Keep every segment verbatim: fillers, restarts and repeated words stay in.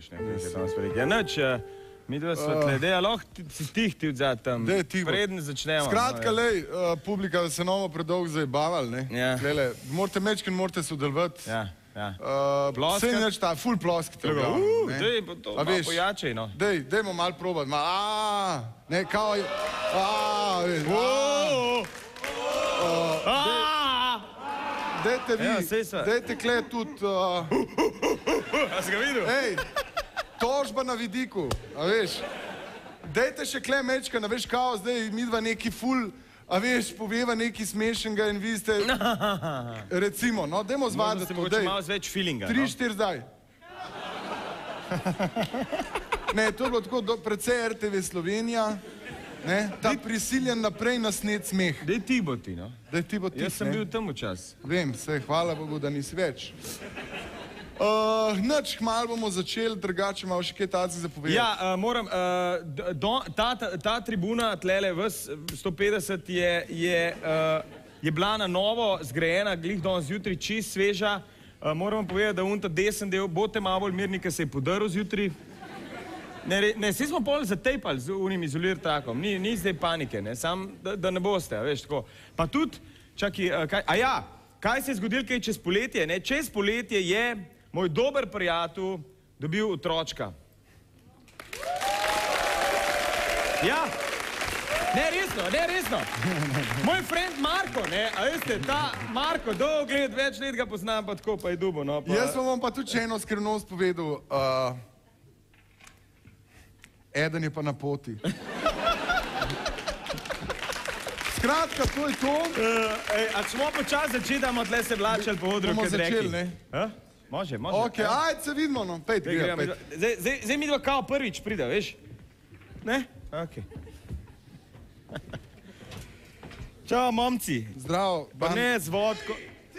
Ja, nič, mi dva svetle, da je lahko si tih ti odzad tam, preden začnemo. Skratka, lej, publika, da se novo predolgo zajebavali, ne? Klele, morate mečken, morate sodelovati. Ja, ja. Vse neč ta, ful ploskite. Dej, to malo pojačej, no. Dej, dejmo malo probati, malo, aaa, ne, kao je, aaa, veš, aaa, dejte vi, dejte kle tudi, a si ga videl? Ej, tožba na vidiku, a veš, dejte še kle mečkana, veš, kao zdaj midva neki ful, a veš, poveva neki smešnega in vi ste, recimo, no, dajmo zvadati to, dej. Možno se mogoče malo več feelinga, no. Tri, štir zdaj. Ne, to je bilo tako, predvsej R T V Slovenija, ne, ta prisiljen naprej na sned smeh. Dej ti bo ti, no. Dej ti bo ti, ne. Jaz sem bil tam včas. Vem, sej, hvala Bogu, da nisi več. Nič, malo bomo začeli, drugače malo še kaj taci zapovedati. Ja, moram, ta tribuna, tlele, ves sto petdeset je bila na novo zgrajena, glih danes zjutraj, čist sveža. Moram vam povedati, da unta desen del, bote malo bolj mirni, ker se je podaril zjutraj. Ne, vsi smo pol zatejpali z unim izolir trakom, ni zdaj panike, ne, sam, da ne boste, veš, tako. Pa tudi, čakaj, a ja, kaj se je zgodilo kaj čez poletje, ne, čez poletje je moj dober prijatelj dobil otročka. Ja, ne, resno, ne, resno. Moj friend Marko, ne, a veste, ta Marko, dolg let, več let ga poznam, pa tako pa je dubo, no. Jaz vam bom pa tudi še eno skrivnost povedal. Eden je pa na poti. Skratka, to je to. A smo počas začeti, da bomo tle se vlačali po odru, bomo začeli, ne? Može, može. Ok, ajde se vidimo, no. Pejt, gremo, pejt. Zdaj mi dva kao prvič pride, veš? Ne? Ok. Čao, momci. Zdravo. Pa ne, z vodko.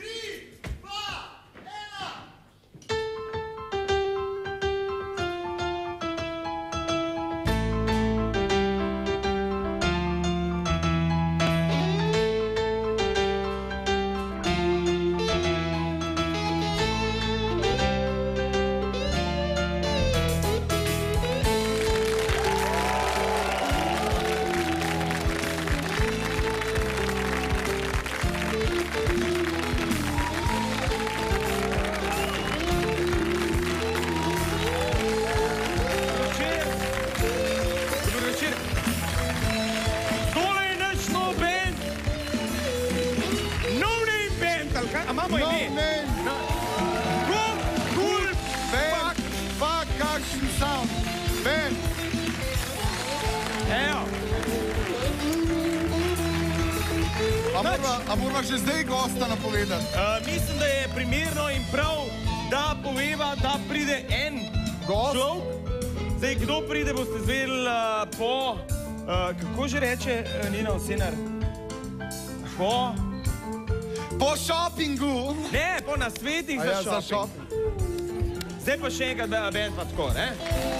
A moramo že zdaj gosta napovedati? Mislim, da je primerno in prav, da poveva, da pride en človek. Zdaj, kdo pride, boste zvedeli po, kako že reče Nina Osenar? Po? Po šopingu. Ne, po nasvetih za šoping. Zdaj pa še enkrat bend pa tako, ne?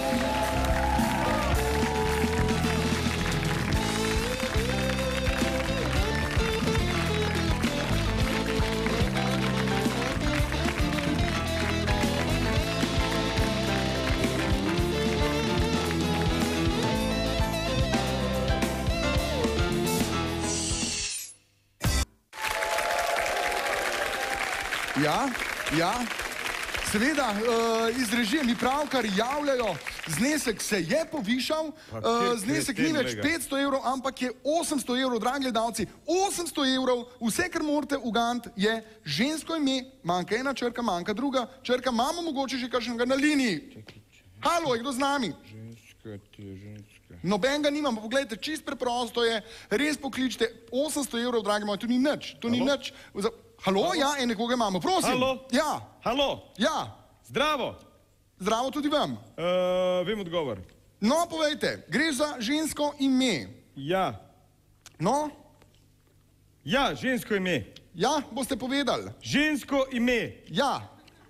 Ja, ja, seveda, iz režije mi pravkar javljajo, znesek se je povišal, znesek ni več petsto evrov, ampak je osemsto evrov, dragi gledalci, osemsto evrov, vse, kar morate uganiti, je žensko ime, manjka ena črka, manjka druga črka, imamo mogoče že kakšnega na liniji. Halo, je kdo z nami? Ženska ti je ženska. Nobenega nimam, pa pogledajte, čist preprosto je, res pokličite, osemsto evrov, dragi moji, to ni nič, to ni nič. Halo, ja, in nekoga imamo, prosim. Halo? Ja. Halo? Ja. Zdravo. Zdravo tudi vam. Vem odgovor. No, povejte, gre za žensko ime. Ja. No? Ja, žensko ime. Ja, boste povedali. Žensko ime. Ja.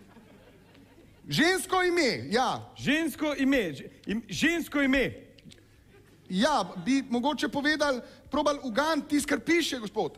Žensko ime, ja. Žensko ime, žensko ime. Ja, bi mogoče povedali, probali ugan, tis, kar piše, gospod.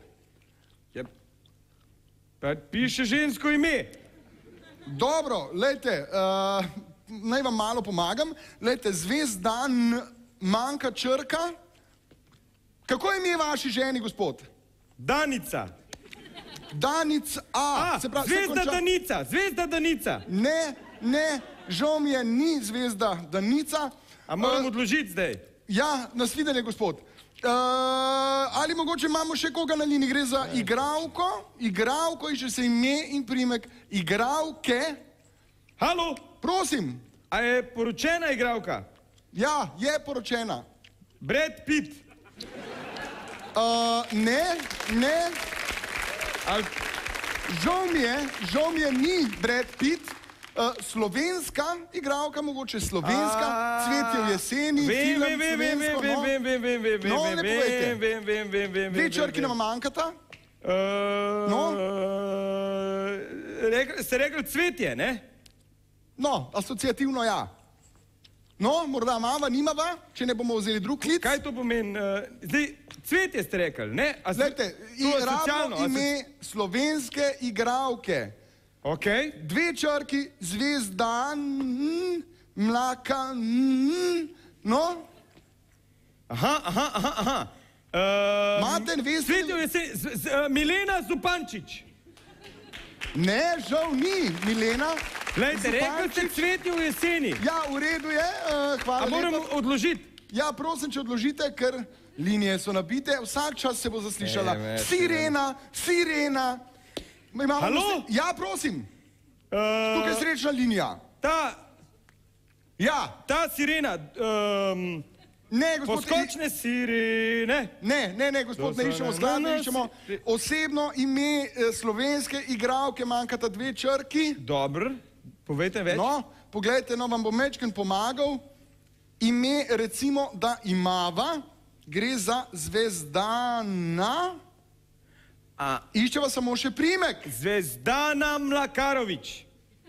Pa piše žensko ime. Dobro, lejte, naj vam malo pomagam. Glejte, Zvezdan manjka črka. Kako je ime vaši ženi, gospod? Danica. Danic A. A, Zvezda Danica, Zvezda Danica. Ne, ne, žal mi je, ni Zvezda Danica. A moram odložiti zdaj? Ja, nasvidenje, gospod. Ali mogoče imamo še koga na liniji? Gre za igralko, igralko, išče se ime in primek igralke. Halo? Prosim. A je poročena igralka? Ja, je poročena. Brad Pitt? Ne, ne. Žal mi je, žal mi je, ni Brad Pitt. Slovenska igralka, mogoče slovenska, Cvetje v jeseni, film slovensko, no. Vem, vem, vem, vem, vem, No, ne povejte. vem, vem, vem, vem, Dve črki nam manjkata. No? Ste rekli Cvetje, ne? No, asociativno ja. No, morda mava, nimava, če ne bomo vzeli drug klic. Kaj to pomeni? Zdaj, Cvetje ste rekli, ne? Glejte, ravno ime slovenske igralke. Ok. Dve črki, Zvezdan, Mlaka, no? Aha, aha, aha, aha. Imate, veste... Cvetje v jeseni, Milena Zupančič. Ne, žal ni Milena. Glejte, rekli ste Cvetje v jeseni. Ja, v redu je, hvala lepa. A moram odložiti? Ja, prosim, če odložite, ker linije so nabite, vsak čas se bo zaslišala. Sirena, sirena. Halo? Ja, prosim. Tukaj je srečna linija. Ta... Ja. Ta sirena... Ne, gospod... Poskočne sirene. Ne, ne, ne, gospod, ne iščemo skladno, iščemo osebno ime slovenske igralke, manjkata dve črki. Dobro, povejte več. No, pogledajte, no, vam bom večkrat pomagal. Ime, recimo, da imava, gre za Zvezdana. Iščeva samo še primek. Zvezdana Mlakarovič.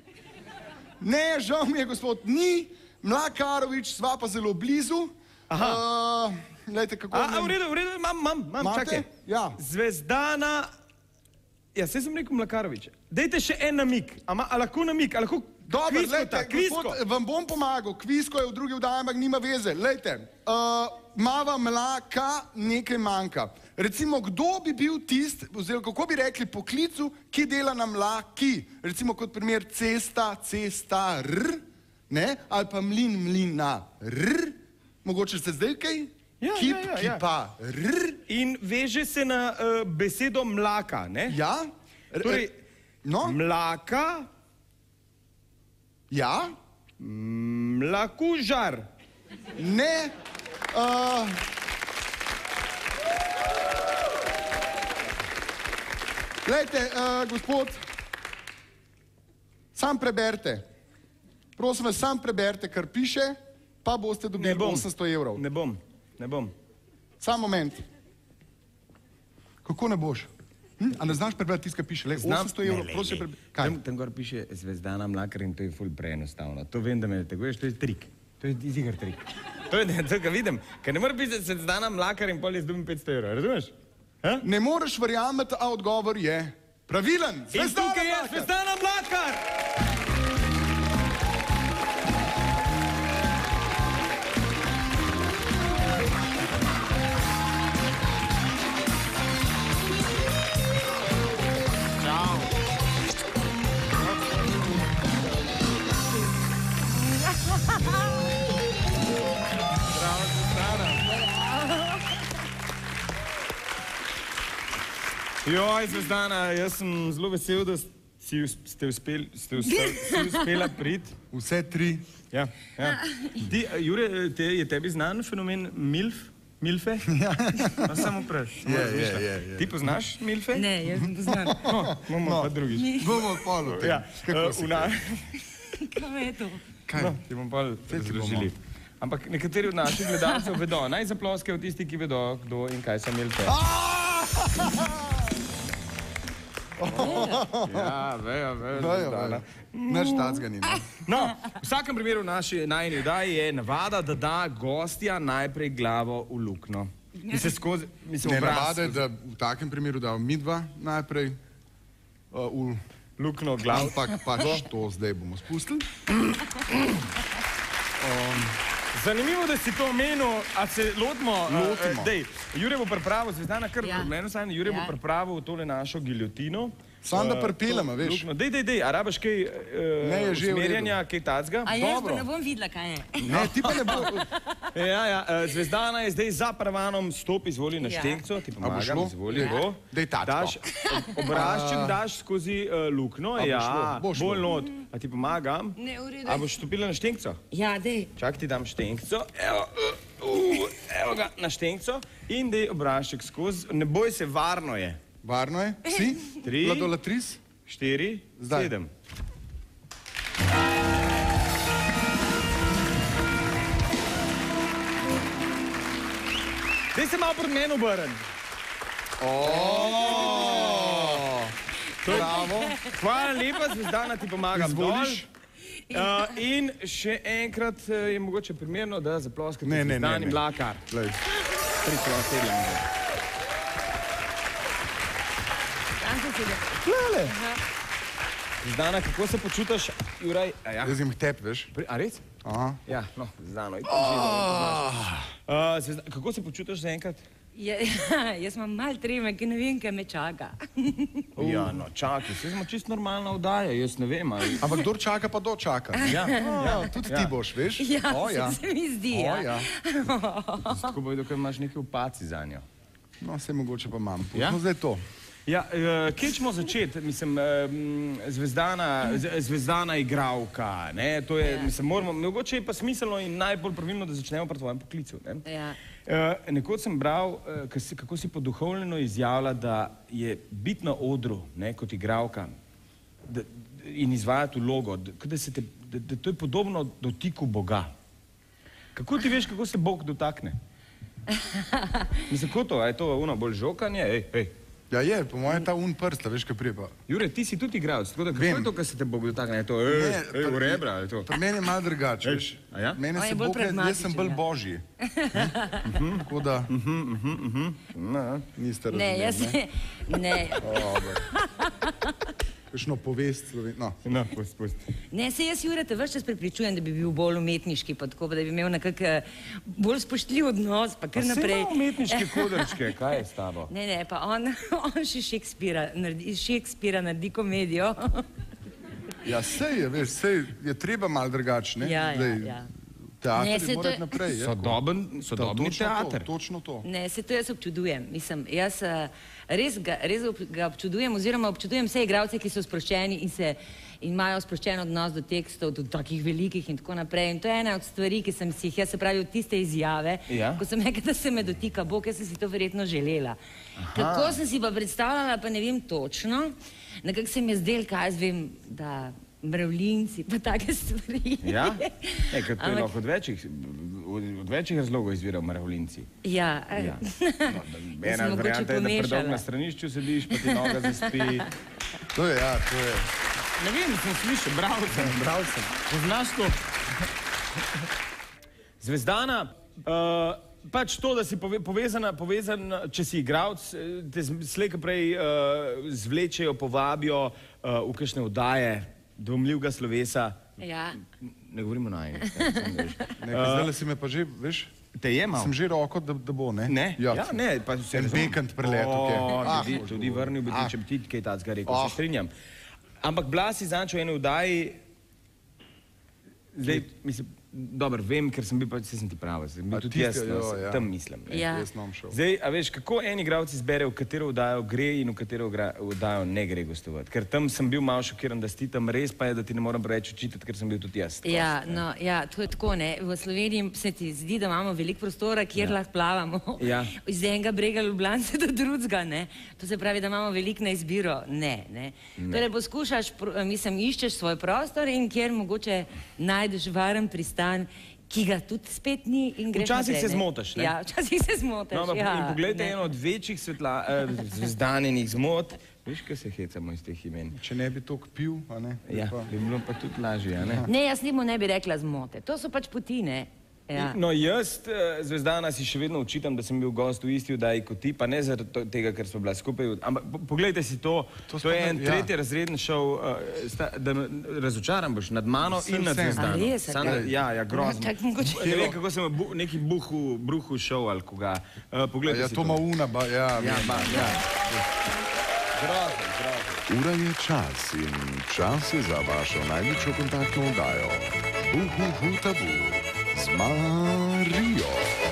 Ne, žal mi je, gospod, ni Mlakarovič, sva pa zelo blizu. Aha. Glejte, kako... A, v redu, v redu, imam, imam, imam, čakaj. Ja. Zvezdana... Ja, saj sem rekel Mlakarovič. Dejte še en namik. A lahko namik, a lahko... Dobro, lejte, gospod, vam bom pomagal. Kvisko je v drugi vdaji, ampak nima veze. Lejte, mava mlaka, nekaj manjka. Recimo, kdo bi bil tist, oziroma kako bi rekli poklicu, ki dela na mlaki? Recimo, kot primer cesta, cesta, r, ne? Ali pa mlin, mlina, r. Mogoče ste zdaj kaj? Kip, kipa, r. In veže se na besedo mlaka, ne? Ja. Torej, mlaka... Ja? Mlakužar. Ne. Glejte, gospod, sam preberite. Prosim vas, sam preberite, kar piše, pa boste dobili osemsto evrov. Ne bom, ne bom. Sam moment. Kako ne boš? A ne znaš prebrati tisto, kar piše? osemsto evrov, prosim preberite. Kaj? Tam gor piše Zvezdana Mlakar in to je ful preenostavno. To vem, da me teguješ, to je trik. To je izigar trik. To je to, kar vidim. Ker ne mora biti Zvezdana Mlakar in pol jaz dobim petsto evrov, razumeš? Ne moreš verjameti, a odgovor je pravilen. In tukaj je Zvezdana Mlakar! Joj, Zvezdana, jaz sem zelo vesel, da ste uspela priti. Vse tri. Ja, ja. Jure, je tebi znan fenomen milf? Milfe? Ja. Samo vpraš. Je, je, je. Ti poznaš milfe? Ne, jaz sem poznan. No, bomo pa drugič. Bomo polu. Kako si kaj? Kaj je to? Kaj? Ti bomo pa razložili. Ampak nekateri od naših gledalcev vedo. Naj zaploskajo tisti, ki vedo, kdo in kaj so milfe. Ja, vejo, vejo. Vejo, vejo. Naš tacga nima. No, v vsakem primeru v naši najni vdaji je navada, da da gostja najprej glavo v lukno. In se skozi, mislim, Ne, obraz. navada je, da v takem primeru da mi dva najprej v lukno glav. Ampak pač to zdaj bomo spustili. Zanimivo, da si to omenil, a se lotimo. Lotimo. Dej, Jure bo pripravil, Zvezdana, kar Ja. meni vsaj, Jure bo Ja. pripravil tole našo giljotino. Samo da Eh, pripeljem, a to veš. luknjo. Dej, dej, dej, a rabiš kaj Ne, je uh, že v usmerjanja, kaj tacga? A jaz Dobro. pa ne bom videla, kaj je. Ne, ti pa ne bo... Ja, ja, eh, Zvezdana je zdaj za pravanom, stop, izvoli na Ja. štenkco, ti A bo pomagam, šlo? izvoli, Ja. bo. Daj tacko. Daš, ob- obrazček daš skozi uh, lukno, A bo ja, šlo? Bo šlo. bolj not. A ti pomagam? Ne, v redu. A boš stopila na štenkco? Ja, dej. Čak ti dam štenkco, evo, uh, uh, evo ga na štenkco in dej obrazček skozi, ne boj se, varno je. Varno je? Si? Tri. Ladolatris? Štiri, Zdaj. sedem. Zdaj se malo proti meni obrn. Bravo. Hvala lepa, Zvezdana, ti pomagam dol. Izvoliš? Uh, in še enkrat uh, je mogoče primerno, da zaploskate Ne, ne, ne, Zvezdani ne. Mlakar. Glej. Tri sedem. Tam sem se Tlele. Zvezdana, kako se počutiš, Juraj? A ja. Jaz jim tep, veš. Pri- A res? Aha. Ja, no, Zdano, itak že dobro. Uh, Zvezdana, kako se počutiš zaenkrat? Ja, jaz imam mal treme, ki ne vem, kaj me čaka. Ja, no, čakaj, saj smo čisto normalna oddaja, jaz ne vem, ali... Ampak kdor čaka, pa dočaka. Ja, Ja, tudi ti Ja. boš, veš? Ja, O, ja. se mi zdi, O, ja. ja. tako bo, dokaj imaš neke upaci za njo. No, se mogoče pa imam. Ja? No, zdaj to. Ja, uh, kje ćemo začeti? Mislim, uh, zvezdana, z- zvezdana igravka, ne, to je, Ja. mislim, moramo, mogoče je pa smiselno in najbolj pravilno, da začnemo pri tvojem poklicu, ne. Ja. Uh, nekoč sem bral, uh, kako si, kako si poduhovljeno izjavila, da je biti na odru, ne, kot igravka da, in izvajati vlogo, da, da, se te, da, da to je podobno dotiku Boga. Kako ti veš, kako se Bog dotakne? Mislim, kako to, a je to ono bolj žokanje? Ej, ej. Ja je, po mojem ta un prst, a veš, kaj prije pa. Jure, ti si tudi igralec, tako da kako Vem. je to, kar se te Bog dotakne? Je to, ej, Ne, ej, v pri- rebra, je to? Pri meni je malo drugače, Ej, veš. a ja? Mene On se je bolj Bog, jaz sem pragmatičen, bolj ja. božji. Hm? Tako da No, niste Ne, razumeli, jaz ne? ne. Kakšno povest Sloven... No. no, pust, pust. Ne, se jaz Jure te vse čas prepričujem, da bi bil bolj umetniški, pa tako, pa da bi imel nekak eh, bolj spoštljiv odnos, pa kar Saj naprej. ima umetniške kodrčke, kaj je s tabo? Ne, ne, pa on, on še Šekspira naredi, iz Šekspira naredi komedijo. Ja, sej je, veš, sej je treba malo drugače, ne? Ja, ja, Zdaj, ja. Teater Ne, je saj to mora je- iti naprej, je. Sodoben, sodobni Točno teater. To, točno to. Ne, se to jaz občudujem. Mislim, jaz eh, res ga, res ga občudujem, oziroma občudujem vse igralce, ki so sproščeni in, se, in imajo sproščen odnos do tekstov, do takih velikih in tako naprej. In to je ena od stvari, ki sem si jih, jaz se pravi, od tiste izjave, Ja. ko sem rekla, da se me dotika Bog, jaz sem si to verjetno želela. Kako sem si pa predstavljala, pa ne vem točno, nekako se mi je zdel, kaj jaz vem, da mravljinci, pa take stvari. Ja? Ne, ker to je Ampak- lahko od večjih, od, od večjih razlogov izvira v mravljinci. Ja, eh, Ja. da Ena sem mogoče varianta je, da predolgo pomešala. na stranišču sediš, pa ti noga zaspi. To je, ja, to je. Ne vem, sem slišal, bral sem, bral sem. Poznaš to? Zvezdana, uh, pač to, da si pove, povezana, povezana, če si igralec, eh, te slej ko prej uh, zvlečejo, povabijo uh, v kakšne oddaje dvomljivega slovesa. Ja. Ne govorimo na eni. Ne, zdaj si me pa že, veš, Te je malo? sem že roko, da, da bo, ne? Ne, ja, Ja, ne, pa se En razumem. bekant prelet, okej. O, Ah, tudi, bož, tudi bož. vrnil bi ti, Ah. če bi ti kaj takega rekel, Ah. se strinjam. Ampak bila si zanč v eni oddaji, zdaj, mislim, dobro, vem, ker sem bil pa, se sem ti prava, sem bil A tudi jaz, tiste, no, jo, se- ja. tam mislim. ne. Ja. Jaz nam šel. Zdaj, a veš, kako en igralec izbere, v katero oddajo gre in v katero gra- oddajo ne gre gostovati? Ker tam sem bil malo šokiran, da si ti tam, res pa je, da ti ne moram preveč očitati, ker sem bil tudi jaz. Ja, no, ja, to je tako, ne. V Sloveniji se ti zdi, da imamo veliko prostora, kjer lahko plavamo. Ja. Iz enega brega Ljubljanice do drugega, ne. To se pravi, da imamo veliko na izbiro. Ne, ne. Torej poskušaš, pro- mislim, iščeš svoj prostor in kjer mogoče najdeš varen pristan, ki ga tudi spet ni in greš Včasih naprej, se ne. zmotaš, ne? Ja, včasih se zmotaš, No, ampak ja. in poglejte ne. eno od večjih svetla, eh, zvezdanjenih zmot. Veš, kaj se hecamo iz teh imen? Če ne bi toliko pil, a ne? Ja, Pa- bi bilo pa tudi lažje, a ne? Ne, jaz njemu ne bi rekla zmote. To so pač poti, ne. Ja. No, jaz, uh, Zvezdana, si še vedno učitam, da sem bil gost v isti oddaji kot ti, pa ne zaradi tega, ker smo bila skupaj. Ampak poglejte si to, to, to je en ja. tretji razreden šov, uh, sta, da me razočaram boš nad mano sem, in nad Zvezdano. A res? Sandra, ja, ja, grozno. Ne vem, kako sem bu, neki buhu, bruhu šov ali koga. Uh, poglejte ja, si to. Ja, to ma una, ba, ja. Ja, ba, ja. Grozno, grozno. Ura je čas in čas je za vašo največjo kontaktno oddajo. Buhu, hu, tabu. Z Marijo.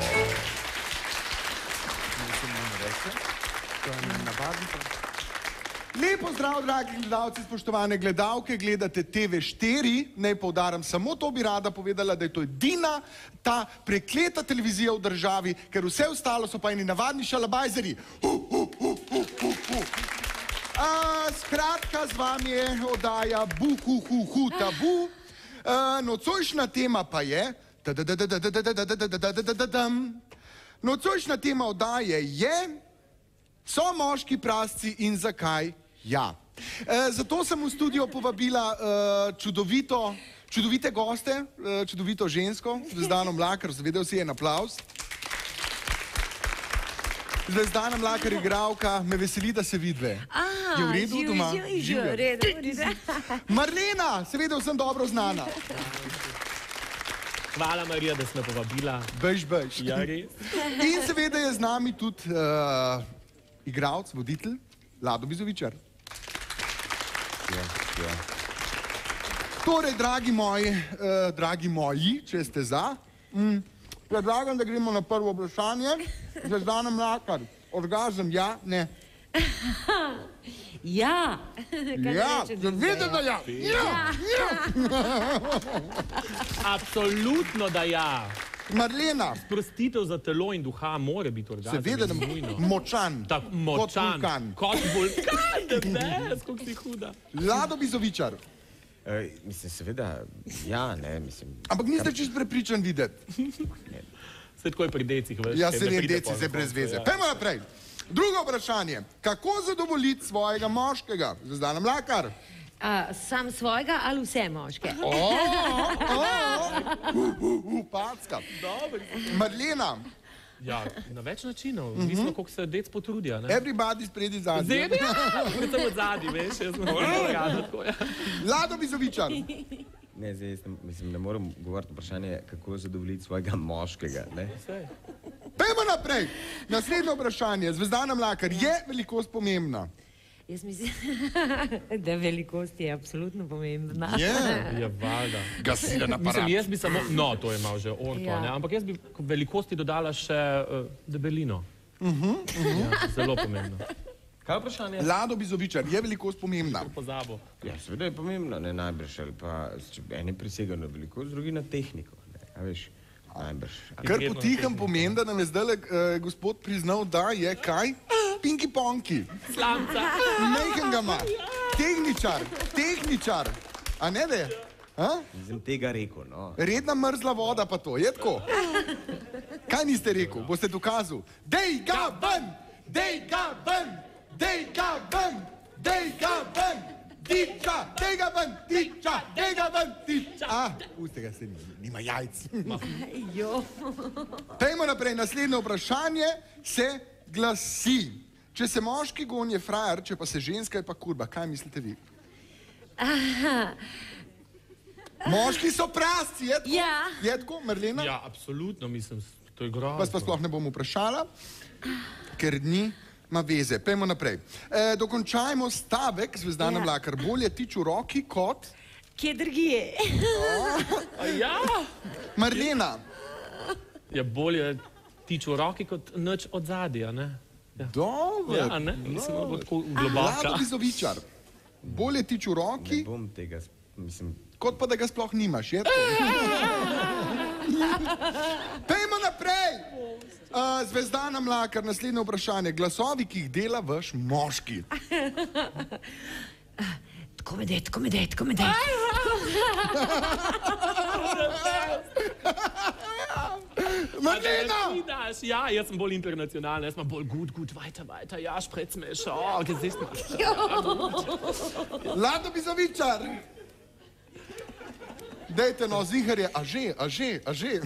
Lepo zdrav, dragi gledalci, spoštovane gledalke, gledate T V štiri. Naj poudarim, samo to bi rada povedala, da je to edina ta prekleta televizija v državi, ker vse ostalo so pa eni navadni šalabajzeri. Uh, uh, uh, uh, uh, uh. A, skratka, z vami je oddaja Buhu, hu, hu, tabu. A, nocojšnja tema pa je Nocojšnja tema oddaje je So moški prasci in zakaj ja. E, zato sem v studio povabila e, čudovito, čudovite goste, e, čudovito žensko, Zvezdano Mlakar, zavedel si en aplavz. Zvezdana Mlakar, igralka, me veseli, da se vidve. A, je v redu živi, doma? živi, živi, v redu, v redu. Marlena, seveda sem dobro znana. Hvala, Marija, da si me povabila. Bež, bež. Ja, res. In seveda je z nami tudi uh, igralec, voditelj, Lado Bizovičar. Ja, ja. Torej, dragi moji, uh, dragi moji, če ste za, mm, predlagam, da gremo na prvo vprašanje. Zvezdana Mlakar, orgazem, ja, ne. Ja. Ja, zavedam, da ja. Ja, ja. Absolutno, da ja. Marlena. Sprostitev za telo in duha mora biti orgazem. Seveda, da močan. Tak, močan. Kot vulkan. Kot vulkan, da ne, skok si huda. Lado Bizovičar. Uh, mislim, seveda, ja, ne, mislim... Ampak niste čist prepričan videti. Se tako je pri decih, veš. Ja, se ne, deci se brez veze. Pejmo naprej. Drugo vprašanje. Kako zadovoljiti svojega moškega? Zvezdana Mlakar. A, sam svojega ali vse moške? O, o, uh, uh, uh, packa. Marlena. Ja, na več načinov. Mislim, koliko se dec potrudja, ne? Everybody spredi zadnji. Zedi, ja, sem od zadnji, veš, jaz sem tako, ja. Lado Bizovičar. Ne, zdaj, jaz ne, mislim, ne moram govoriti vprašanje, kako zadovoljiti svojega moškega, ne? Sej. Pejmo naprej. Naslednje vprašanje. Zvezdana Mlakar, je velikost pomembna? Jaz mislim, da velikost je absolutno pomembna. Je. Ja, valjda. Gasilen aparat. Mislim, jaz bi samo, no, to je malo že orto, Ja. ne, ampak jaz bi k velikosti dodala še uh, debelino. Ja, zelo pomembno. Kaj je vprašanje? Lado Bizovičar, je velikost pomembna? Pozabo. Ja, seveda je pomembno, ne, najbrž, ali pa, če eni prisegajo na velikost, drugi na tehniko, ne, a veš, najbrž. Kar potihem pomeni, da nam je zdaj uh, gospod priznal, da je kaj? Pinky Ponky. Slamca. Majhen ga ima. Tehničar, tehničar. A ne da je? A? Nisem tega rekel, no. Redna mrzla voda pa to, je tako? Kaj niste rekel? Boste dokazal? Dej ga ven! Dej ga ven! Dej ga ven! Dej ga ven! Tiča! Dej ga ven! Tiča! Dej ga ven! Tiča! A, pusti ga se, nima jajc. Jo. Pejmo naprej, naslednje vprašanje se glasi. Če se moški gon je frajer, če pa se ženska je pa kurba, kaj mislite vi? Moški so prasci, je tako? Ja. Je tako, Marlena? Ja, absolutno, mislim, to je grozno. Vas pa sploh ne bom vprašala, ker ni ma veze. Pejmo naprej. E, dokončajmo stavek, Zvezdana Ja. Mlakar. Bolje tič v roki kot... Kje drugje? A ja? Marlena. Je bolje tič v roki kot nič od zadja, ne? Ja. Dobro. Ja, ne? Mislim, da bo tako Lado globaka. Bizovičar. Bolje tič v roki, Ne bom tega, mislim, kot pa da ga sploh nimaš, je tako? Pejmo naprej! Uh, Zvezdana Mlakar, naslednje vprašanje. Glasovi, ki jih dela vaš moški. Tako me dej, tako me dej, tako me dej. Marlena! Daš, ja, jaz sem bolj internacionalen, jaz sem bolj gut, gut, weiter, weiter, ja, spretz me še, oh, gesicht me. Lado Bizovičar. dejte no, ziharje, a že, a že, a že.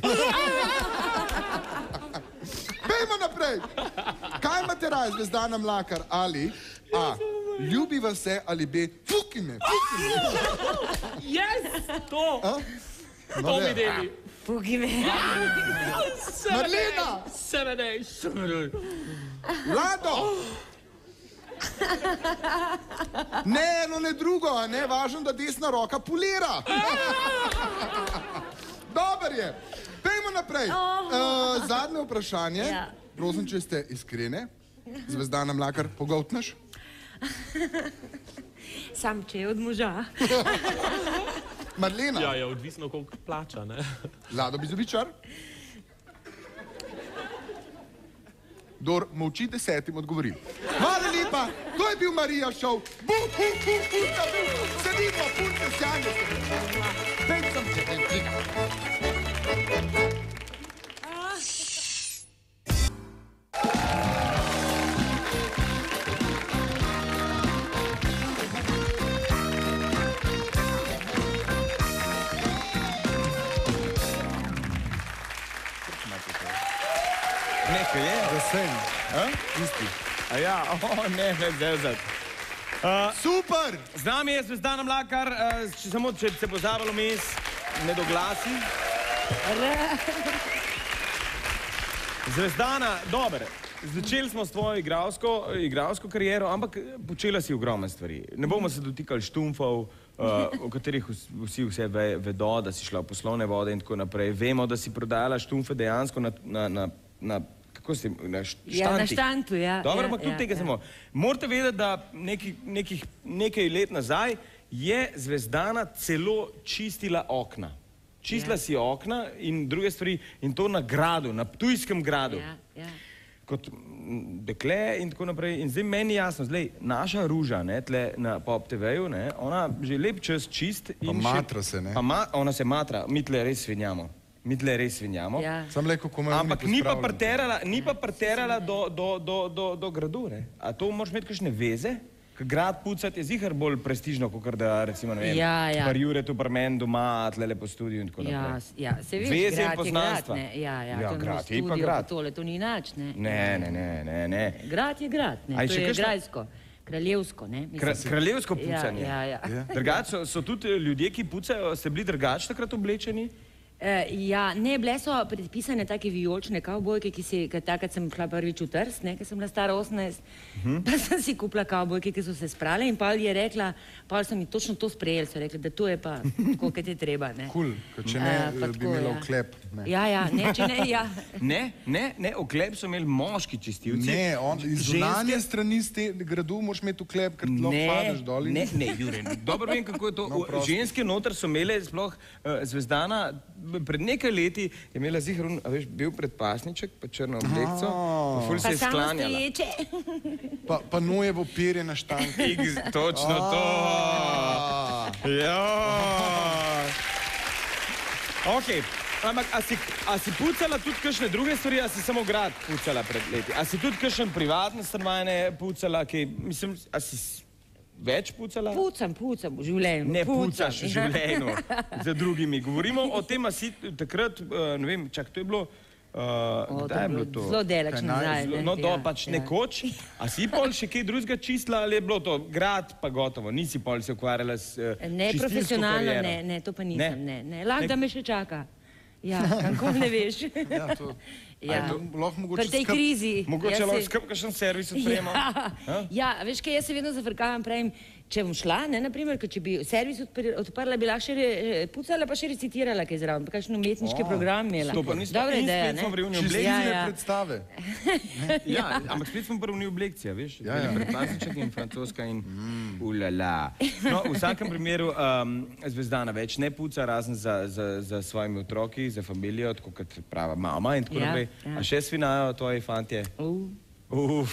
Pejmo naprej. Kaj imate raje, Zvezdana Mlakar, ali A, ljubi vas se, ali B, fuki me, fuki me. Yes, to. To mi deli. Fuki me. Marlena. Semenej, semenej. Vlado. Ne, no ne drugo, ne, važno, da desna roka polira. Dobar je. Pejmo naprej. Uh, zadnje vprašanje. Ja. Prosim, če ste iskrene. Zvezdana Mlakar, pogoltneš? Sam če je od moža. Marlena. Ja, je odvisno, koliko plača, ne? Lado Bizovičar. Dor molči desetim odgovori. Hvala lepa, to je bil Marija Šov. Bu, bu, bu, bu, da bu, se vidimo, punce, sjanje se. Pet sem če, en klik. Nekaj je? Vsem. Isti. A ja, o, ne, ne, zezat. Super! Z nami je Zvezdana Mlakar, uh, če, samo če se pozabilo mes, ne doglasi. Zvezdana, dober, začeli smo s tvojo igralsko, igralsko kariero, ampak počela si ogromne stvari. Ne bomo se dotikali štumfov, uh, o katerih vsi vse ve, vedo, da si šla v poslovne vode in tako naprej. Vemo, da si prodajala štumfe dejansko na, na, na, na kako si, na štantih. Ja, na štantu, ja. Dobro, ja, ampak tudi ja, tega ja. samo. Morate vedeti, da nekih, nekih, nekaj let nazaj je Zvezdana celo čistila okna. Čistila Ja. si okna in druge stvari in to na gradu, na Ptujskem gradu. Ja, ja. Kot mm, dekle in tako naprej. In zdaj meni jasno, zdaj, naša Ruža, ne, tle na Pop te veju, ne, ona že lep čas čist in Pa matra se, ne? Pa ma, ona se matra, mi tle res svinjamo. Mi tle res svinjamo. Ja. Sam le, kako me Ampak ni pa preterala, ni pa preterala do, do, do, do, do gradu, ne? A to moraš imeti kakšne veze? Ker grad pucati je zihar bolj prestižno, kot da recimo, ne vem, Ja, ja. par Juretu, par men doma, tlele po studiu in tako Ja, naprej. s- ja, se veš, Veze in grad je grad, poznanstva. ne. Ja, ja, Ja, to grad imaš je pa studio, grad. pa tole, to ni nič, ne. Ne, ne, ne, ne, ne. Grad je grad, ne. A je To še je kakšna- grajsko, kraljevsko, ne. Mislim. Kra, kraljevsko pucanje. Ja, ja, ja. Drugače so, so tudi ljudje, ki pucajo, ste bili drugače takrat oblečeni? Eh, ja, ne, bile so predpisane take vijolične kavbojke, ki si, ker takrat sem šla prvič v Trst, ne, ker sem bila stara osemnajst, pa sem si kupila kavbojke, ki so se sprale in pol je rekla, pol so mi točno to sprejeli, so rekli, da to je pa tako, kot je treba, ne. Kul, ker če ne, Eh, pa bi tako, imela ja. oklep. Ne, Ja, ja, ne, če ne, ja. Ne, ne, ne, oklep so imeli moški čistilci. ne on, iz Ženske- zunanje strani ste gradu moraš imeti oklep, ker ti lahko padeš dol. in- Ne, ne, Jure, dobro vem, kako je to. No, prosti. Ženske noter so imele sploh uh, Zvezdana, pred nekaj leti je imela zihar, un, a veš, bil predpasniček, pa črno oblekco, pa ful se Pa je samo sklanjala. stoječe. Pa, pa nojevo perje na štanki. X, točno to. Ja. Ok, ampak a si, a si pucala tudi kakšne druge stvari, a si samo grad pucala pred leti? A si tudi kakšne privatne stanovanje pucala, ki, mislim, a si s- več pucala? Pucam, pucam v življenju. Ne pucam. pucaš v življenju za drugimi. Govorimo o tem, a si takrat, uh, ne vem, čak, to je bilo, uh, O, kdaj je bilo to? Zelo daleč Kaj naj- nazaj. Zelo- ne, No, to ja, pač ja. nekoč. A si pol še kaj drugega čistila ali je bilo to grad, pa gotovo? Nisi pol se ukvarjala s uh, Ne, čistilsko profesionalno, kariero? ne, ne, to pa nisem, ne, ne. Lahko, Ne- da me še čaka. Ja, kako ne veš. Ja, to, Ja. to lahko mogoče Pri tej skrb- krizi. Mogoče jaz lahko se- skrb kakšen servis odpremo? Ja, ja, veš kaj, jaz se vedno zafrkavam, pravim, če bom šla, ne, naprimer, ker če bi servis odpr odprla, bi lahko še re, pucala, pa še recitirala kaj zraven, pa kakšen umetniški program imela. To pa nismo- Dobra in ideja, spet smo v revni ne? obleki. Ja, Čistilne ja. predstave. Ja, ampak spet smo prvi v oblekcija, veš? Ja, ja. Predpasniček in francoska in mm. ulala. No, v vsakem primeru um, Zvezdana več ne puca, razen za, za, za svojimi otroki, za familijo, tako kot prava mama in tako Ja, naprej. ja. A še svinajo tvoji fantje? Uh. Uf.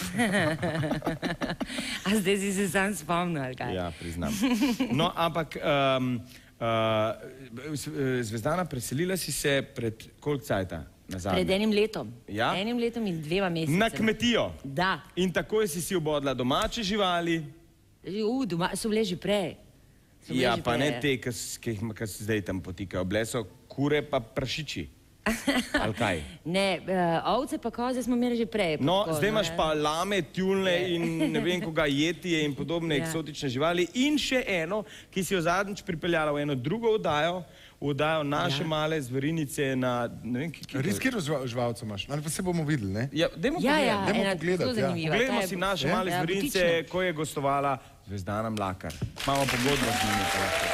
A zdaj si se sam spomnil, ali kaj? Ja, priznam. No, ampak um, uh, Zvezdana, preselila si se pred koliko cajta nazaj? Pred enim letom. Ja? Enim letom in dvema mesecema. Na kmetijo. Da. In takoj si si obodla domače živali. U, doma so bile že prej. Ja, pa ne te, ki se zdaj tam potikajo. Bile so kure pa prašiči. Ali kaj? Ne, uh, ovce pa koze smo imeli že prej. No, tako, zdaj no, imaš pa lame, tjulne in ne vem koga, jetije in podobne Ja. eksotične živali. In še eno, ki si jo zadnjič pripeljala v eno drugo oddajo, v oddajo naše Ja. male zverinice na... ne vem, ki- ki- Res, kjer živalca imaš? Ali pa se bomo videli, ne? Ja, dajmo Ja, ja, pogledati. Dajmo ena pogledati, zelo ja. zanimiva. Poglejmo Ta je- si naše Ja? male Ja, zverince, butična. ko je gostovala Zvezdana Mlakar. Imamo pogodbo z njimi. pa lahko.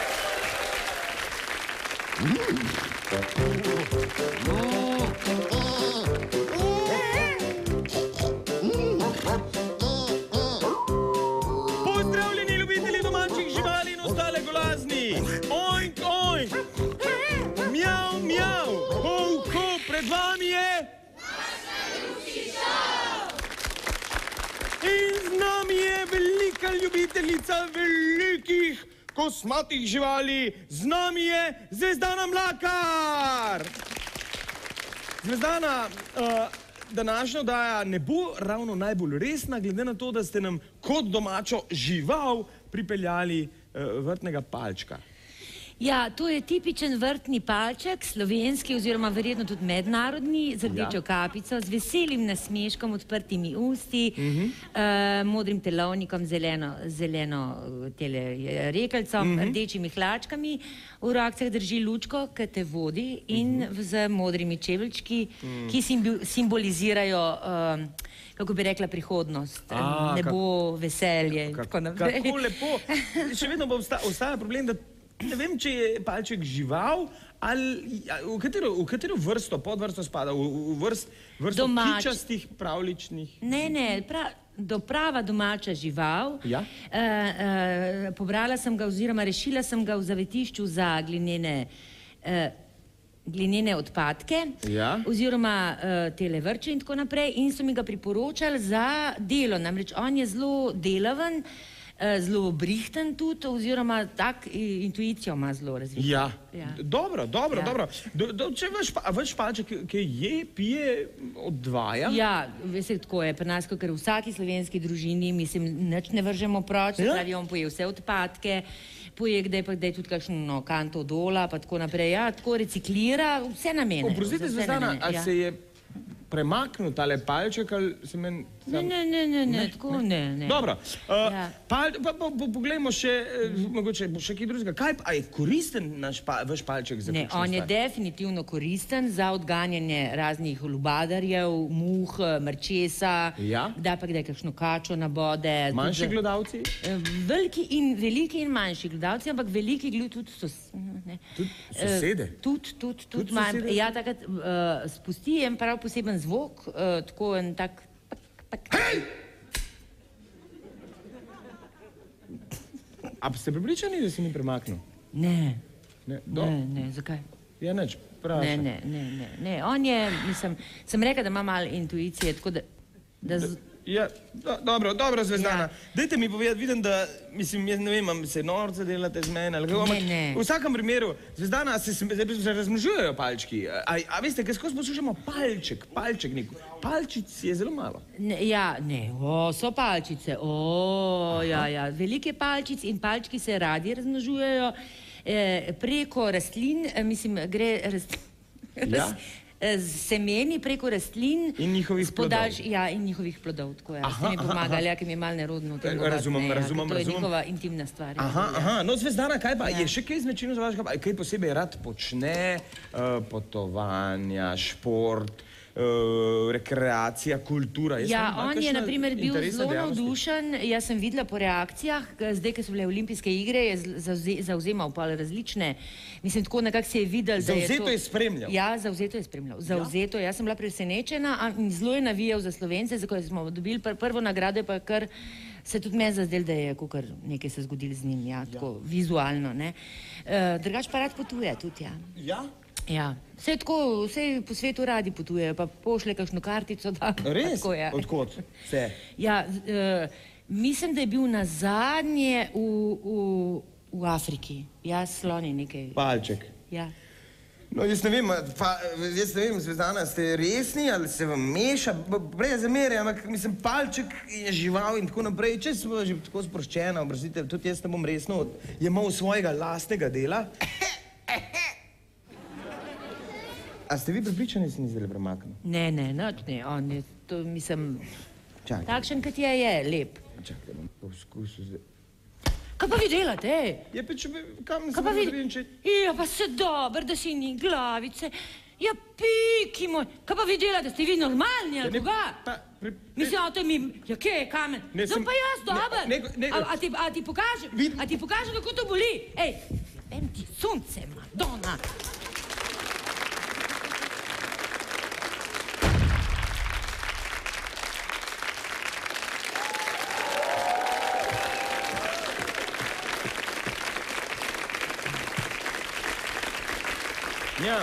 Pozdravljeni ljubitelji domačih živali in ostale golazni. Oink, oink. Mjav, mjav. Ho, ho, pred vami je... In z nami je velika ljubiteljica velikih kosmatih živali. Z nami je Zvezdana Mlakar. Zvezdana, uh, današnja oddaja ne bo ravno najbolj resna, glede na to, da ste nam kot domačo žival pripeljali uh, vrtnega palčka. Ja, to je tipičen vrtni palček, slovenski oziroma verjetno tudi mednarodni, z rdečo Ja. kapico, z veselim nasmeškom, odprtimi usti, Mhm. uh, modrim telovnikom, zeleno, zeleno eh, tele eh, rekelcom, Mhm. rdečimi hlačkami, v rokah drži lučko, ki te vodi in Mhm. z modrimi čeveljčki, ki simbi- simbolizirajo, uh, kako bi rekla, prihodnost, A, nebo, veselje in tako naprej. Kako lepo. Še vedno bo obsta, ostaja problem, da ne vem, če je palček žival ali a, v katero, v katero vrsto, podvrsto spada, v, v vrst, vrsto Domač. kičastih, pravličnih. Ne, ne, pra, do prava domača žival. Ja. E, e, pobrala sem ga oziroma rešila sem ga v zavetišču za glinene, e, glinene odpadke Ja. oziroma e, tele vrče in tako naprej in so mi ga priporočali za delo. Namreč on je zelo delaven, e, zelo brihten tudi oziroma tak i- intuicijo ima zelo razvito. Ja. Ja. Dobro, dobro, Ja. dobro. Do, do, če vaš, pa, vaš palček, ki je, pije, odvaja. Ja, veste, tako je pri nas, ker v vsaki slovenski družini, mislim, nič ne vržemo proč, se Ja. pravi, on poje vse odpadke, poje kdaj pa kdaj tudi kakšno kanto dola, pa tako naprej. Ja, tako reciklira vse namene. Oprostite, za vse Zvezdana, namene, ali ja. se je premaknil tale palček ali se meni... Ne, ne, ne, ne, ne, tako ne, ne. Dobro, uh, Ja. pal, pa, pa, pa poglejmo še, eh, mogoče bo še kaj drugega. Kaj pa, a je koristen naš pa, vaš palček za Ne, kakšno on je stvar? definitivno koristen za odganjanje raznih lubadarjev, muh, mrčesa, Ja. kdaj pa kdaj kakšno kačo nabode. Manjši tudi za- gledalci? Eh, Veliki in veliki in manjši gledalci, ampak veliki gledajo tudi sos, ne. Tudi Eh, sosede? Tudi, tudi, Tudi tudi manj. sosede? Ja, takrat uh, spusti en prav poseben zvok, uh, tako en tak. Pak, pak. A ste pripričani, da se ni premaknil? Ne, Ne, do, ne, ne, zakaj? ja, nič, Ne, vprašam. ne, ne, ne, ne. On je, mislim, sem rekla, da ima malo intuicije, tako da, da z, Ja, do, dobro, dobro, Zvezdana. Ja. Dajte mi povedati, vidim, da, mislim, jaz ne vem, ali se norce delate z mene ali kako, Ne, ampak ne. v vsakem primeru, Zvezdana, se, se, se razmnožujejo palčki. A, a veste, kaj skozi poslušamo palček, palček, nek, palčic je zelo malo. ne, ja, ne, o, so palčice, o, ja, ja, velike palčice in palčki se radi razmnožujejo eh, preko rastlin, eh, mislim, gre rastlin. Ja. Z semeni preko rastlin In njihovih s podaljš- plodov. Ja, in njihovih plodov, tako je. Aha, Ste mi aha, pomagali, ja, ki mi je malo nerodno. o tem Eh, govoriti, razumem, ne, ja, razumem, To je razumem. njihova intimna stvar. ja. Aha, aha, no Zvezdana, kaj pa, Ja. je še kaj značilno za vašega, pa- kaj posebej rad počne, uh, potovanja, šport, uh, rekreacija, kultura? Jaz Ja, ne vem, ima on je kakšna naprimer bil interesna zelo dejavnosti? navdušen, jaz sem videla po reakcijah, k- zdaj, ko so bile olimpijske igre, je z- zavze- zavzemal pa različne, mislim, tako nekako se je videl, da je to... Zavzeto je spremljal. Ja, zavzeto je spremljal, zavzeto, jaz sem bila presenečena a- in zelo je navijal za Slovence, za ko smo dobili pr prvo nagrado, je pa kar se tudi meni zazdel, da je kakor nekaj se zgodilo z njim, ja, tako vizualno, ne. Uh, drugač pa rad potuje tudi, ja. Ja? Ja, vse tako, vse po svetu radi potujejo, pa pošle kakšno kartico, da... Res? Tako je. Odkot? Vse. Ja, z- eh, mislim, da je bil na zadnje v, v, v Afriki. Ja, sloni nekaj. Palček. Ja. No, jaz ne vem, pa, jaz ne vem, Zvezdana, ste resni ali se vam meša? Prej zamere, ampak mislim, palček je žival in tako naprej. Če sem že tako sproščena, obrostite, tudi jaz ne bom resno jemal svojega lastnega dela. A ste vi pripričani, da se ni zdaj premaknil? Ne, ne, noč ne, on je, to mislim, Čakaj. takšen, kot je, je, lep. Čakaj, bom poskusil zdaj. Kaj pa vi delate, ej? Ja, pa če bi, kam se Kaj pa vam vi? zrinče? Ja, pa se dober, da si ni glavice. Ja, piki moj. Kaj pa vi delate? Ste vi normalni ali koga? Pa, pri... Mislim, a to mi... Ja, kje je kamen? Ne, Zdaj sem- pa jaz, dober. ne, ne, ne. A, a, ti, a ti pokažem? Vid- A ti pokažem, kako to boli? Ej, vem ti sunce, Madonna. Ja.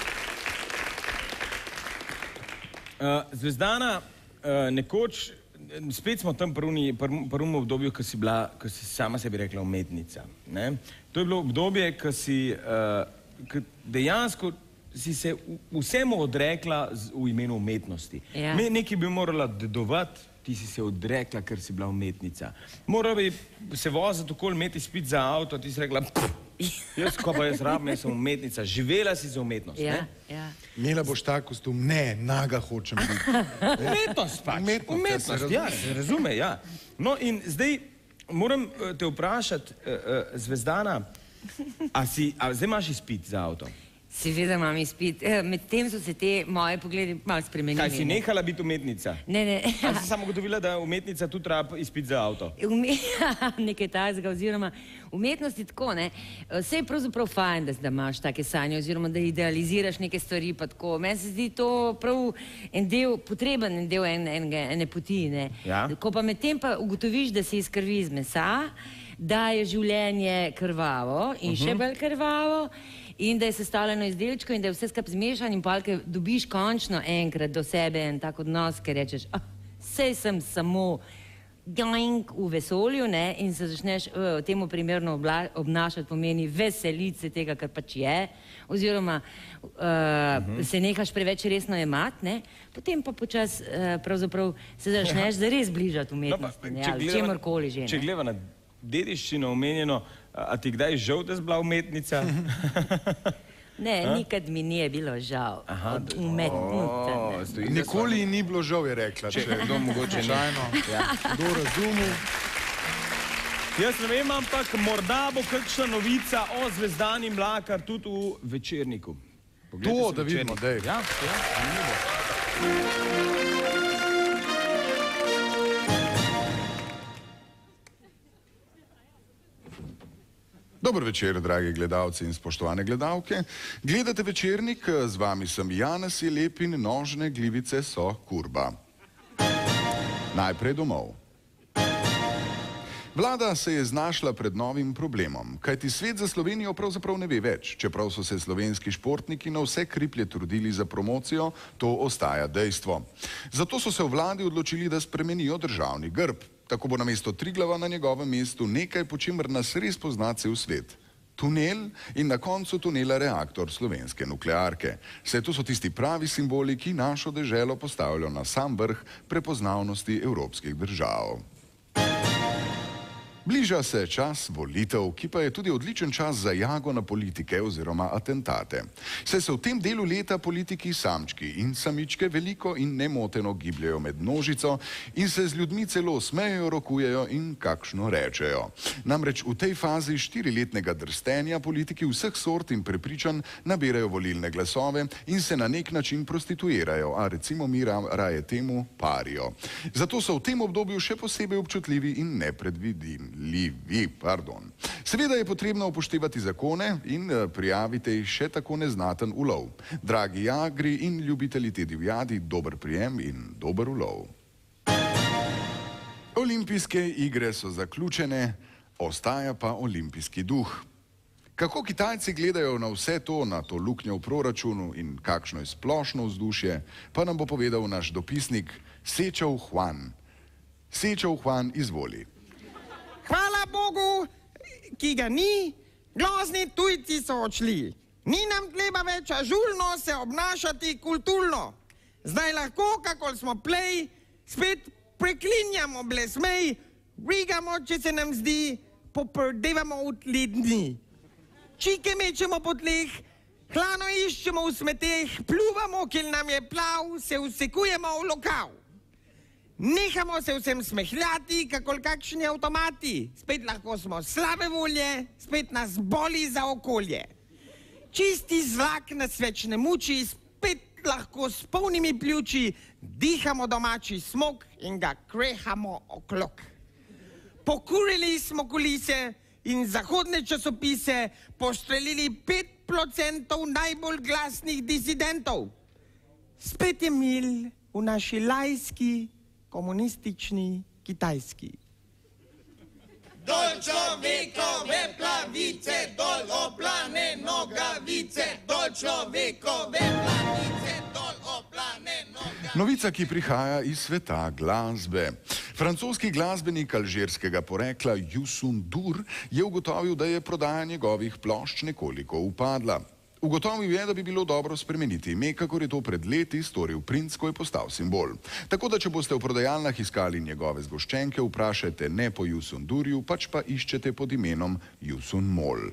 Uh, Zvezdana, uh, nekoč, spet smo tam v prvem obdobju, ko si bila, ko si sama sebi rekla umetnica. Ne? To je bilo obdobje, ko si uh, ko dejansko si se vsemu odrekla z, v imenu umetnosti. Ja. Me nekaj bi morala dedovati, ti si se odrekla, ker si bila umetnica. Morala bi se voziti okoli, imeti spit za avto, ti si rekla, jaz, ko pa jaz rabim, jaz sem umetnica. Živela si za umetnost, Ja, ne? ja. Imela boš ta kostum, ne, naga hočem biti. Umetnost pač. Umetnost, Umetnost, ja, ja, se razume, ja. No in zdaj moram eh, te vprašati, uh, uh, Zvezdana, a si, a zdaj imaš izpit za avto? Seveda imam izpit. Eh, Medtem so se te moje pogledi malo spremenili. Kaj si nehala biti umetnica? Ne, ne. Ali si samo ugotovila, da umetnica tudi rab izpit za avto? Ume... Nekaj takega, oziroma umetnost je tako, ne. Vse je pravzaprav fajn, da, da imaš take sanje, oziroma da idealiziraš neke stvari pa tako. Meni se zdi to prav en del, potreben en del en, en, ene poti, ne. Ja. Ko pa medtem pa ugotoviš, da si iz krvi iz mesa, da je življenje krvavo in še bolj krvavo, in da je sestavljeno iz delčkov in da je vse skupaj zmešan in polke dobiš končno enkrat do sebe en tak odnos, ker rečeš, ah, sej sem samo doink v vesolju, ne, in se začneš uh, temu primerno obla, obnašati, pomeni veseliti se tega, kar pač je, oziroma uh, uh-huh. se nehaš preveč resno jemati, ne, potem pa počas uh, pravzaprav se začneš zares bližati umetnosti, ne, ali čemorkoli že, Če ne. gleda na dediščino omenjeno, a, a ti kdaj žal, da si bila umetnica? Ne, nikad mi nije bilo žal od umetnosti. O, stoji za Nikoli ji ni bilo žal, je rekla. Če je kdo mogoče šajno, kdo razumel. Jaz ne vem, ampak morda bo kakšna novica o Zvezdani Mlakar tudi v Večerniku. Poglejte To, si da vidimo, Večernik. dej. Ja, ja, zanimivo. Dober večer, dragi gledalci in spoštovane gledalke. Gledate Večernik, z vami sem Janez Jelep in nožne glivice so kurba. Najprej domov. Vlada se je znašla pred novim problemom, kajti svet za Slovenijo pravzaprav ne ve več. Čeprav so se slovenski športniki na vse kriplje trudili za promocijo, to ostaja dejstvo. Zato so se v vladi odločili, da spremenijo državni grb. Tako bo namesto Triglava na njegovem mestu nekaj, po čemer nas res pozna cel svet. Tunel in na koncu tunela reaktor slovenske nuklearke. Vse to so tisti pravi simboli, ki našo deželo postavljajo na sam vrh prepoznavnosti evropskih držav. Bliža se čas volitev, ki pa je tudi odličen čas za jago na politike oziroma atentate. Saj se v tem delu leta politiki samčki in samičke veliko in nemoteno gibljajo med množico in se z ljudmi celo smejejo, rokujejo in kakšno rečejo. Namreč v tej fazi štiriletnega drstenja politiki vseh sort in prepričanj nabirajo volilne glasove in se na nek način prostituirajo, a recimo mi raje temu parijo. Zato so v tem obdobju še posebej občutljivi in nepredvidljivi. Livi, pardon. Seveda je potrebno upoštevati zakone in prijaviti še tako neznaten ulov. Dragi jagri in ljubitelji te divjadi, dober prijem in dober ulov. Olimpijske igre so zaključene, ostaja pa olimpijski duh. Kako Kitajci gledajo na vse to, na to luknjo v proračunu in kakšno je splošno vzdušje, pa nam bo povedal naš dopisnik Sečov Huan. Sečov Huan, izvoli. Hvala Bogu, ki ga ni, grozni tujci so odšli. Ni nam treba več ažurno se obnašati kulturno. Zdaj lahko, kakor smo plej, spet preklinjamo blesmej, rigamo, če se nam zdi, poprdevamo v tle dni. Čike mečemo po tleh, hlano iščemo v smeteh, pluvamo, ker nam je plav, se usekujemo v lokav. Nehamo se vsem smehljati, kakor kakšni avtomati. Spet lahko smo slabe volje, spet nas boli za okolje. Čisti zrak nas več ne muči, spet lahko s polnimi pljuči dihamo domači smog in ga krehamo oklok. Pokurili smo kulise in zahodne časopise, postrelili pet procentov najbolj glasnih disidentov. Spet je mil v naši lajski, komunistični Kitajski. Dol človekove plavice, dol oplane nogavice, dol človekove plavice, dol oplane nogavice. Novica, ki prihaja iz sveta glasbe. Francoski glasbenik alžirskega porekla Youssou N'Dour je ugotovil, da je prodaja njegovih plošč nekoliko upadla. Ugotovil je, da bi bilo dobro spremeniti ime, kakor je to pred leti storil princ, ko je postal simbol. Tako da, če boste v prodajalnah iskali njegove zgoščenke, vprašajte ne po Youssou N'Dourju, pač pa iščete pod imenom Youssou N'Mol.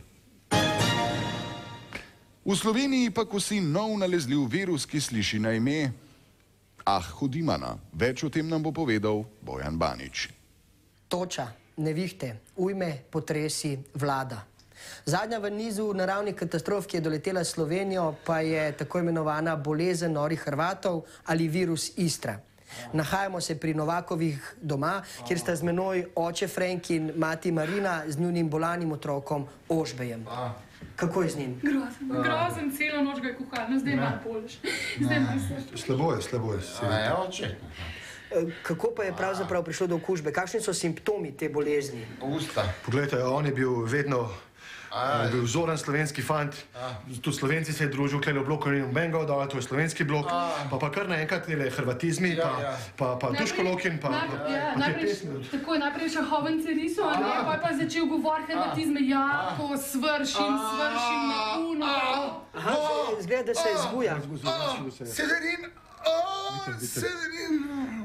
V Sloveniji pa kosi nov nalezljiv virus, ki sliši na ime Ahudimana. Več o tem nam bo povedal Bojan Banič. Toča, nevihte, ujme, potresi, vlada. Zadnja v nizu naravnih katastrof, ki je doletela Slovenijo, pa je tako imenovana bolezen norih Hrvatov ali virus Istra. Nahajamo se pri Novakovih doma, kjer sta z menoj oče Frank in mati Marina z njunim bolanim otrokom Ožbejem. Kako je z njim? Grozen, grozen, celo noč ga je kuhal, no zdaj ima boljš. Slabo je, slabo je. A je oče? Kako pa je pravzaprav prišlo do okužbe? Kakšni so simptomi te bolezni? Usta. Poglejte, on je bil vedno bil vzoren slovenski fant, tudi Slovenci se je družil, tukaj v bloku ni nobenega odala, to je slovenski blok, pa pa kar naenkrat tele hrvatizmi, pa Duškolokin, pa te pesmi. Tako je najprej še Hovence risal, a ne, pa je pa začel govor hrvatizme, jako svršim, svršim na puno. Aha, izgleda, da se zbuja. Severin, Severin.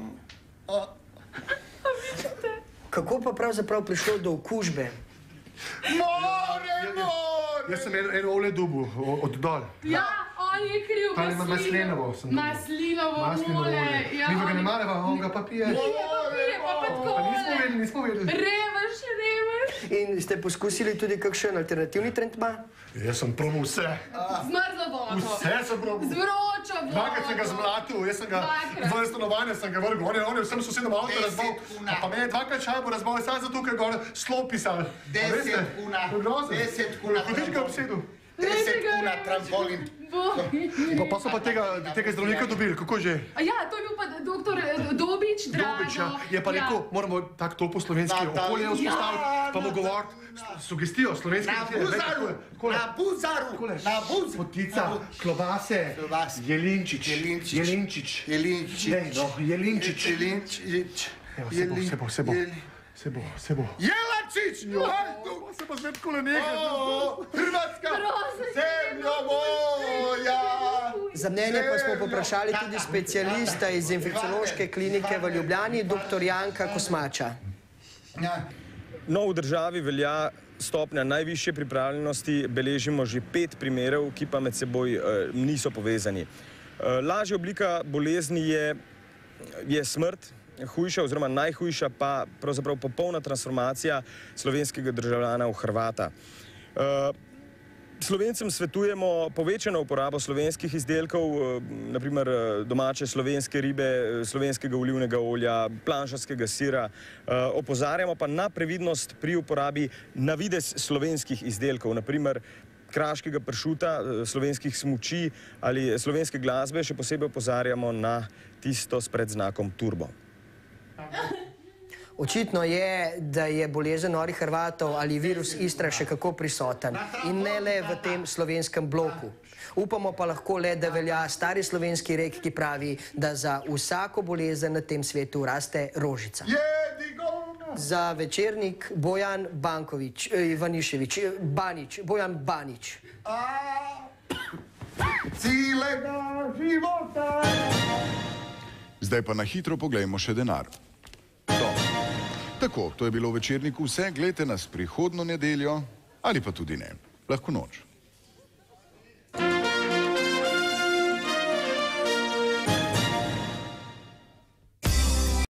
Kako pa pravzaprav prišlo do okužbe? More, more! Jaz sem eno ole dubu, od dol. Ja, on je kriv, maslinovo. Maslinovo mole. Mi pa ga ne mareva, on ga pa pije. Pije pa pa tako mole. Nismo vedeli, nismo vedeli. Revaš, revaš. In ste poskusili tudi kakšen alternativni trendma? Jaz sem probal vse. Zmrzlo vodo. Vse sem probal. Z vročo vodo. Dvakrat sem ga zmlatil, jaz sem ga v stanovanje sem ga vrgel. On je vsem sosedom avto razbal, pa me je dvakrat šajbo razbal, sad zato, ker gor slov pisal. Deset kuna. Deset kuna. Hodil ga obsedu. Deset kuna trampolin. Pa so pa tega zdravnika dobili, kako že? Ja, to je bil pa doktor Dobič, Drago. Dobič, ja. Je pa rekel, moramo tako to po slovenski okolje vzpostaviti, pa mu govoriti sugestijo slovenske. Na buzaru, na buzaru, na buzaru. Potica, klobase, Jelinčič. Jelinčič. Jelinčič. Jelinčič. Jelinčič. Jelinčič. Se bo, se bo, se bo. Se bo, se bo. Jelačič! Se bo zdaj tako nekaj. Hrvatska! Zemljo moja! Za mnenje pa smo poprašali tudi specialista iz infekciološke klinike v Ljubljani, doktor Janka Kosmača. No, v državi velja stopnja najvišje pripravljenosti, beležimo že pet primerov, ki pa med seboj niso povezani. Lažja oblika bolezni je, je smrt, hujša oziroma najhujša pa pravzaprav popolna transformacija slovenskega državljana v Hrvata. Slovencem svetujemo povečano uporabo slovenskih izdelkov, naprimer domače slovenske ribe, slovenskega olivnega olja, planšarskega sira. Opozarjamo pa na previdnost pri uporabi na videz slovenskih izdelkov, naprimer kraškega pršuta, slovenskih smuči ali slovenske glasbe. Še posebej opozarjamo na tisto s predznakom turbo. Očitno je, da je bolezen norih Hrvatov ali virus Istra še kako prisoten in ne le v tem slovenskem bloku. Upamo pa lahko le, da velja stari slovenski rek, ki pravi, da za vsako bolezen na tem svetu raste rožica. Za Večernik Bojan Bankovič, Ivaniševič, Banič, Bojan Banič. cilega života. Zdaj pa na hitro poglejmo še denar. To. Tako, to je bilo v Večerniku vse, gledajte nas prihodnjo nedeljo ali pa tudi ne. Lahko noč.